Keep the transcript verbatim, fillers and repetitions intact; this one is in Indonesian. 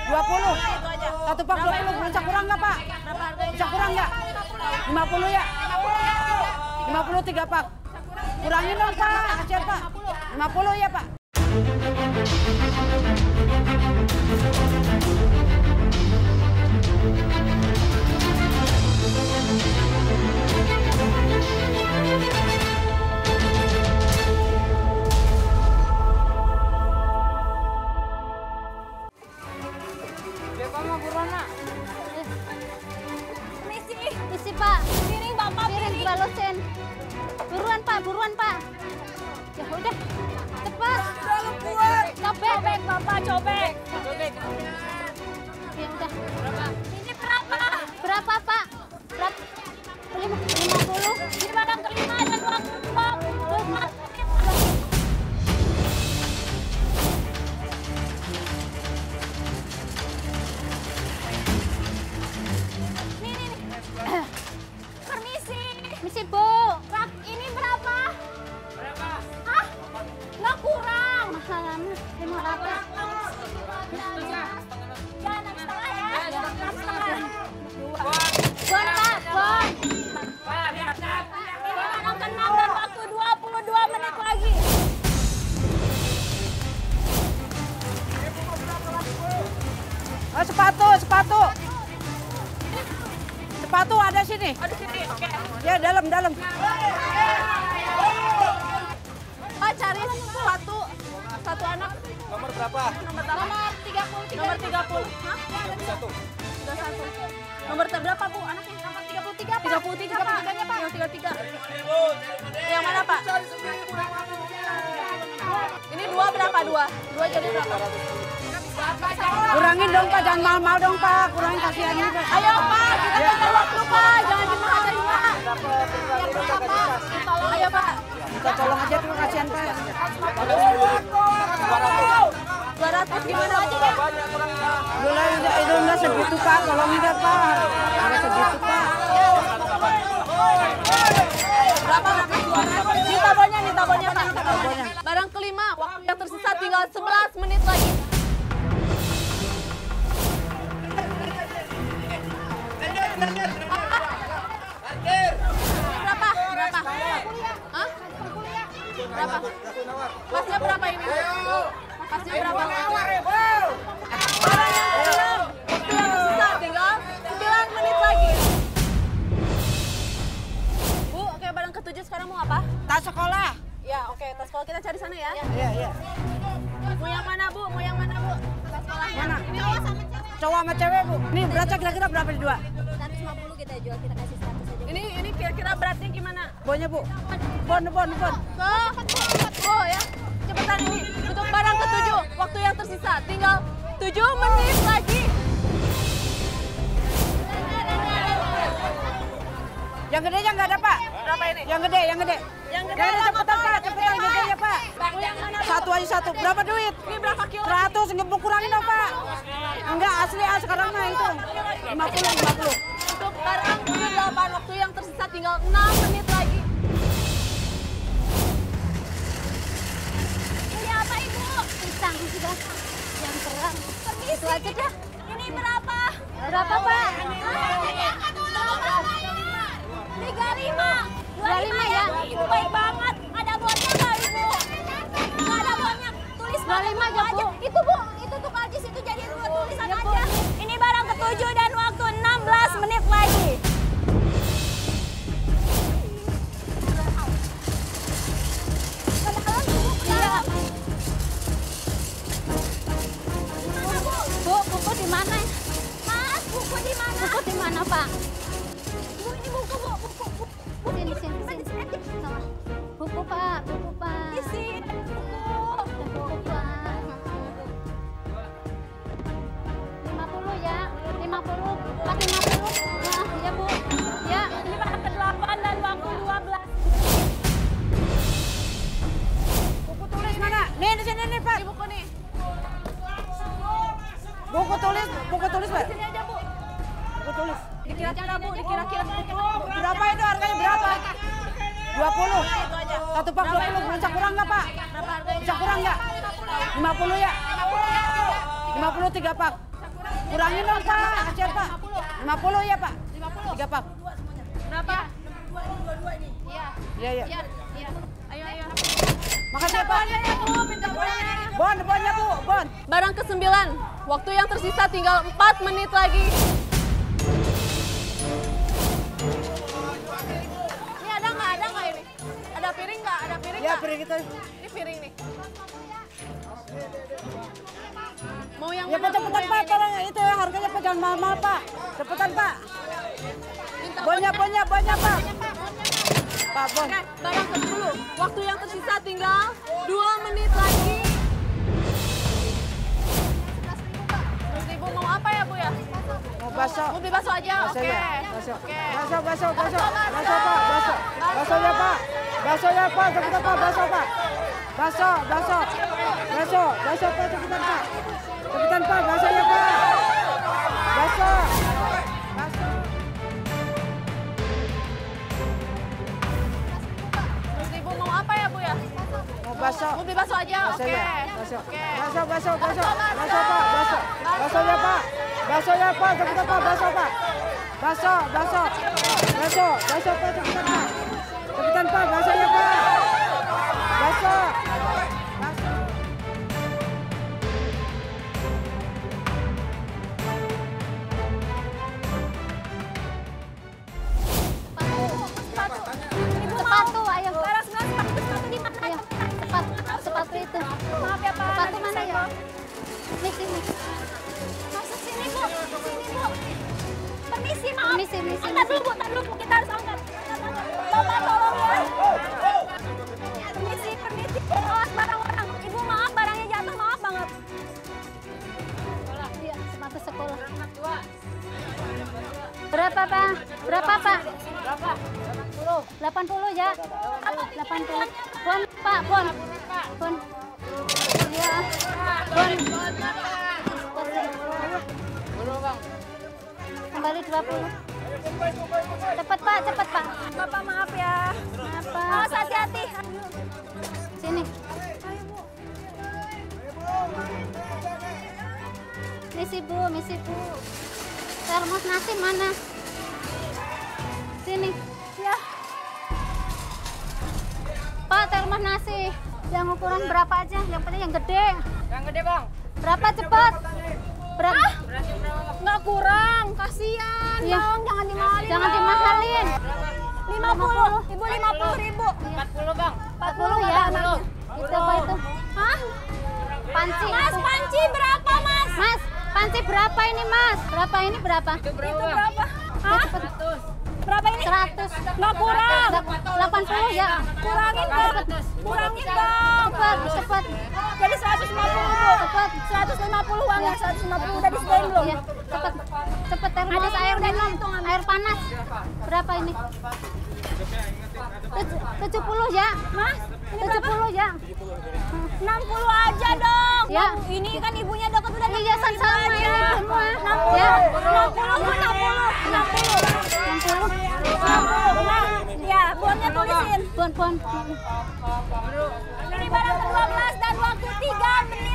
dua puluh. Satu pak dua puluh. Bisa kurang nggak pak? Bisa kurang nggak? lima puluh ya? lima puluh tiga pak. Kurangin dong pak. Kasihan pak. lima puluh ya pak. Isi pak, piring bapak, piring balusin. Buruan pak, buruan pak. Ya udah, cepat. Cobek, cobek bapak, cobek. Cobek. Ya udah. Ini berapa? Berapa pak? Berapa? Lima, lima puluh. Ini barang kelima dan uang uang. Misi bu, rak ini berapa? Berapa? Ah, nggak kurang. Mahalan, lima ratus. Ya, enam setengah ya. Enam setengah. Bon pak, bon. Ini barang keenam dan waktu dua puluh dua menit lagi. Oh, sepatu, sepatu. Sepatu ada sini. Ada sini, oke. Ya, dalam, dalam. Pak, cari sepatu. Satu anak. Nomor berapa? Nomor berapa? Nomor tiga puluh. Nomor tiga puluh. Hah? Satu. Tiga satu. Nomor berapa bu anaknya? Nomor tiga puluh tiga. Tiga puluh tiga pak. Tiganya pak. Yang tiga tiga. Yang mana pak? Ini dua berapa dua? Dua jadi berapa? Kurangin dong pak, jangan mahal-mahal dong pak. Kurangin kasihan ini pak. Ayo pak, kita tinggal waktu pak. Jangan dimahal-mahal pak. Ayo pak. Kita tolong aja tuh kasihan pak. dua ratus gimana aja ya? Udah, udah, udah, udah segitu pak. Tolong enggak pak. Udah segitu pak. Berapa? Ini tabelnya, ini tabelnya pak. Barang kelima, waktu yang tersisa tinggal sebelas menit lagi. Berapa? Berapa? Hah? Berapa? Masnya berapa ini? Masnya berapa? Barang yang keenam, waktu yang tersisa tinggal sembilan menit lagi. Bu, oke barang ketujuh sekarang mau apa? Tas sekolah. Ya, oke, tas sekolah kita cari sana ya. Iya, iya. Mau yang mana bu? Mau yang mana bu? Tas sekolahnya. Mana? Ini cowok sama cewek. Cowok sama cewek bu. Nih beratnya kira-kira berapa di dua? seratus lima puluh kita jual, kita kasih seratus aja. Ini ini kira-kira beratnya gimana? Bonnya bu. Bon, bon, bon. Tuh, oh ya. Cepetan ini. Untuk barang ketujuh, waktu yang tersisa tinggal tujuh menit lagi. Yang gedenya nggak ada pak. Berapa ini? Yang gede, yang gede. Yang gede Yang gede lah, cepetan motor, pak, yang cepetan gede, gede ya Pak. pak. Mau yang mana? Satu aja satu. Berapa duit? Ini berapa kilo? Seratus, nggak kurangin dong pak. Enggak asli ah sekarang mah itu. Lima puluh, lima puluh. Untuk barang kedelapan, waktu yang tersisa tinggal enam menit lagi. Ini apa ibu? Pisang sudah. Yang terang. Itu aja dah. Ini berapa? Berapa pak? Tiga lima. Dua lima ya? Ibu baik banget. Ada buatnya nggak ibu? Nggak ada buatnya. Tulis dua lima aja bu. Itu bu, itu tuh karcis itu jadi dua tulisan aja. Ini barang ketujuh dan waktu enam belas menit lagi. Iya. Bu, buku di mana? Mas, buku di mana? Buku di mana pak? Bu, ini buku bu, buku, buku. Sini, sini, sini. Sama. Buku pak, buku pak. Di sini buku. Buku pak. lima puluh ya, lima puluh, pak lima puluh. Nah, ya bu. Ya, ini barang kedelapan dan waktu dua belas. Buku tulis mana? Nih di sini nih pak. Ini buku nih. Buku tulis, buku tulis pak. Di sini aja bu. Buku tulis. Dikira-kira bu, dikira-kira. Berapa itu harganya berapa? dua puluh. Satu pak dua puluh. Bisa kurang nggak pak? Berapa harganya? Bisa kurang nggak? lima puluh ya? lima puluh tiga pak. Kurangin dong Pak, kasihan Pak. lima puluh ya Pak. tiga pak. Berapa? Iya. Iya, iya. Iya, iya. Ayo, ayo. Makasih ya Pak. Bon, bonnya Bu, bon. Barang kesembilan, waktu yang tersisa tinggal empat menit lagi. Ini ada nggak? Ada nggak ini? Ada piring nggak? Ada piring Ya, nggak? piring kita. Ini piring nih. Mau yang Ya mana? Pak, cepetan Pak, tolong itu ya, harganya Pak, jangan mahal-mahal Pak. Cepetan Pak. Bonnya, bonnya, bonnya Pak. Pak, bon. Oke, barang ke sepuluh. Waktu yang tersisa tinggal dua menit lagi. Seratus ribu mau apa ya Bu ya? Mau bakso. Mau beli bakso aja? Bakso Oke. ya, bakso. Oke. Bakso, bakso, bakso. Bakso Pak, bakso. Bakso ya Pak. Bakso ya Pak, cepetan Pak, bakso Pak. Bakso, bakso. Bakso, bakso Pak, cepetan Pak. Cepetan Pak, bakso ya Pak. Bakso. Bakso. Seratus ribu mau apa ya Bu ya? Mau bakso. Mau beli bakso aja? Bakso Oke. ya, bakso. Oke. Bakso, bakso, bakso. Bakso Pak, bakso. Bakso ya Pak. Bakso ya Pak, cepetan Pak, bakso Pak. Bakso, bakso. Bakso, bakso Pak, cepetan Pak. Cepetan Pak, bakso ya Pak. Bakso. Bakso. Sepatu, ayo. Sepatu di mana? Ayo, sepatu, sepatu itu. Maaf ya Pak. Sepatu mana ya? Ini sini. Masuk sini Bu. Sini Bu. Permisi maaf. Permisi, permisi. Angkat dulu Bu, tar dulu Bu. Kita harus angkat. Bapak tolong ya. Permisi, permisi. Awas barang orang. Ibu maaf barangnya jatuh, maaf banget. Iya, sepatu sekolah. Berapa Pak? Berapa Pak? Berapa? delapan puluh ya. delapan puluh. Bon, Pak, bon. Bon. Iya. Bon. Kembali dua puluh. Cepat Pak, cepat Pak. Bapak maaf ya. Maaf Pak. Awas hati-hati. Sini. Misi Bu, misi Bu. Termos nasi mana? Sini. Ya. Pak, termos nasi. Yang ukuran berapa aja? Yang penting yang gede. Yang gede Bang. Berapa cepat? Berapa? Nggak kurang, kasihan Iya. dong, jangan dimahalin. Jangan dong. dimahalin. lima puluh, Ibu lima puluh ribu. empat puluh Bang. empat puluh ya. Itu apa itu? Hah? Panci. Mas, itu. panci berapa Mas? Mas, panci berapa ini Mas? Berapa ini berapa? Itu berapa Itu Bang? berapa? Hah? Berapa ini? seratus. Nggak kurang. delapan puluh ya. Kurangin dong. Kurangin dong. Cepat, cepat. Jadi seratus lima puluh Bu. Cepat. seratus lima puluh uangnya, seratus lima puluh udah disediain belum? Iya, cepat. Cepat termos Ada air udah minum, hitungan. air panas. Berapa ini? Tuj- tujuh puluh ya. Mas, ini tujuh berapa? puluh ya. enam puluh aja dong. Ya. Ini kan ibunya deket udah Iya, enam puluh sama aja. ini semua. enam puluh. Ya. enam puluh, enam puluh, enam puluh. enam puluh. enam puluh. Nah, ya, bonnya tulisin. Bon, bon. Ini barang ke dua belas dan waktu tiga menit